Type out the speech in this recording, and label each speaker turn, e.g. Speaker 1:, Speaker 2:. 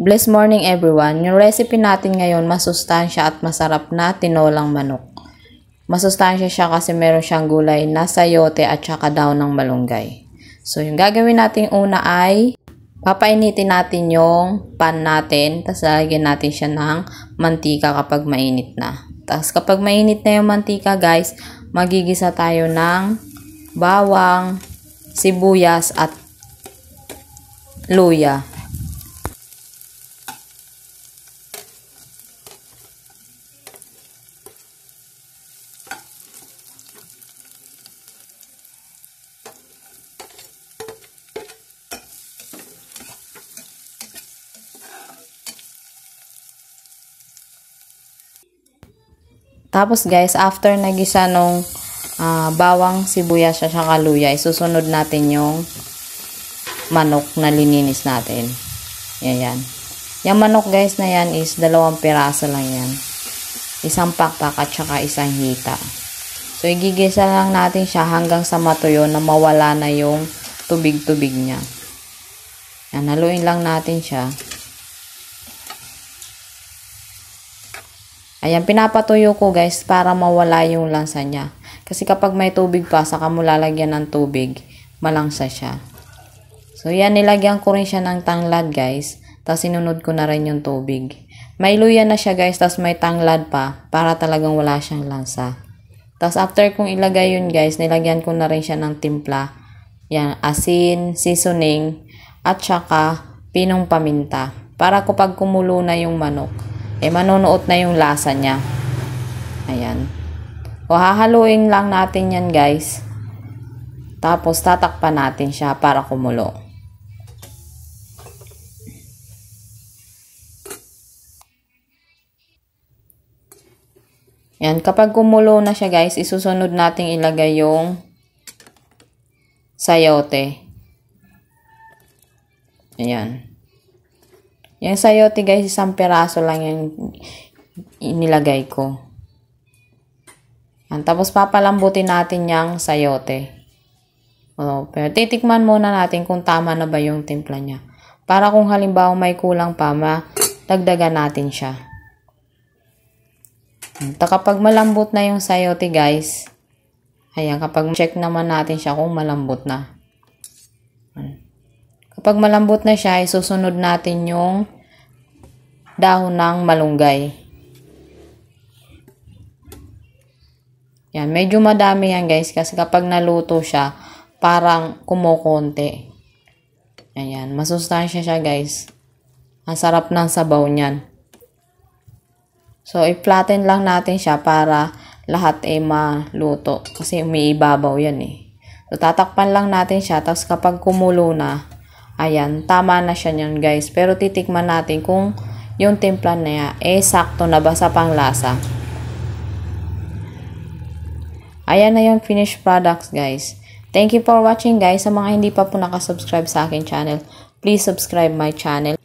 Speaker 1: Blessed morning everyone. Yung recipe natin ngayon, masustansya at masarap na tinolang manok. Masustansya siya kasi meron siyang gulay na sayote at saka daon ng malunggay. So yung gagawin natin una ay papainitin natin yung pan natin. Tapos lalagyan natin siya ng mantika kapag mainit na. Tapos kapag mainit na yung mantika guys, magigisa tayo ng bawang, sibuyas at luya. Tapos guys, after nagisa nung bawang, sibuyas at saka luya, isusunod natin yung manok na lininis natin. Yan. Yung manok guys na yan is 2 piraso lang yan. Isang pakpak at saka isang hita. So igigisa lang natin siya hanggang sa matuyo na mawala na yung tubig-tubig niya. Yan, haluin lang natin siya. Ayan, pinapatuyo ko guys para mawala yung lansa niya. Kasi kapag may tubig pa, saka mo lalagyan ng tubig, malangsa siya. So yan, nilagyan ko rin siya ng tanglad guys. Tapos sinunod ko na rin yung tubig. May luya na siya guys, tapos may tanglad pa para talagang wala siyang lansa. Tapos after kong ilagay yun guys, nilagyan ko na rin siya ng timpla. Yan, asin, seasoning, at saka pinong paminta. Para kapag kumulo na yung manok, manunuot na yung lasa niya. Ayan. O hahaluin lang natin yan guys. Tapos tatakpan natin siya para kumulo. Ayan. Kapag kumulo na siya guys, isusunod natin ilagay yung sayote. Ayan. Yung sayote guys, 1 piraso lang yung inilagay ko. Yan. Tapos papalambutin natin yung sayote. Pero titikman muna natin kung tama na ba yung timpla niya. Para kung halimbawa may kulang pa, dagdagan natin siya. Kapag malambot na yung sayote guys, ayan, kapag check naman natin siya kung malambot na. Kapag malambot na siya, isusunod natin yung dahon ng malunggay. Yan, medyo madami yan guys kasi kapag naluto siya, parang kumukonti. Ayan, masustansya siya guys. Ang sarap ng sabaw niyan. So, i-flatten lang natin siya para lahat maluto kasi umiibabaw yan So, tatakpan lang natin siya tapos kapag kumulo na, ayan, tama na siya niyan guys. Pero titikman natin kung yung timpla niya sakto na ba sa panglasa. Ayan na yung finished products guys. Thank you for watching guys. Sa mga hindi pa po nakasubscribe sa akin channel, please subscribe my channel.